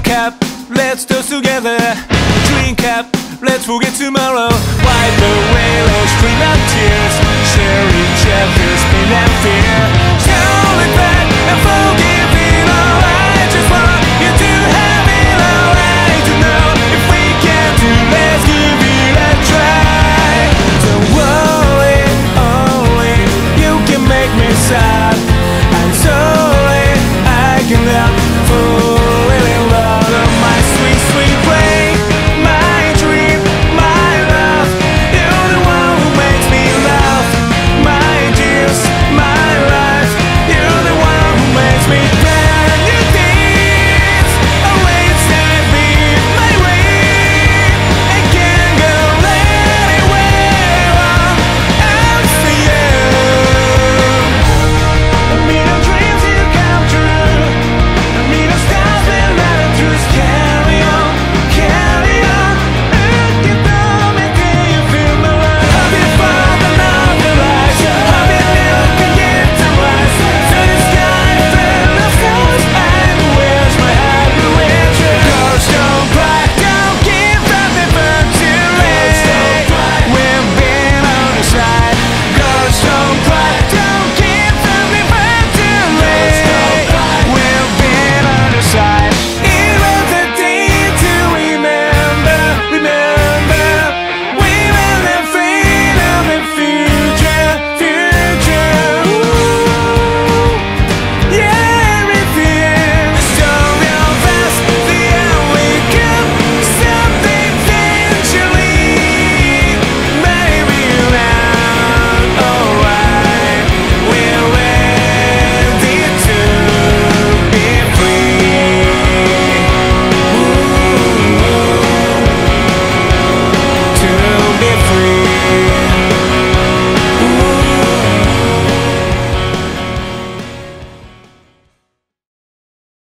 Drink up, let's toast together. Drink up, let's forget tomorrow. Wipe away those stream of tears. Share each other's pain and fear. Shall look back and forget.